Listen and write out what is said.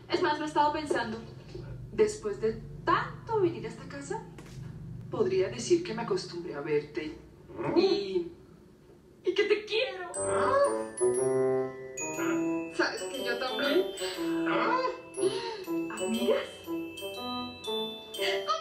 Es más, lo he estado pensando. Después de tanto venir a esta casa, podría decir que me acostumbré a verte y que te quiero. ¿Sabes que yo también? ¿Amigas?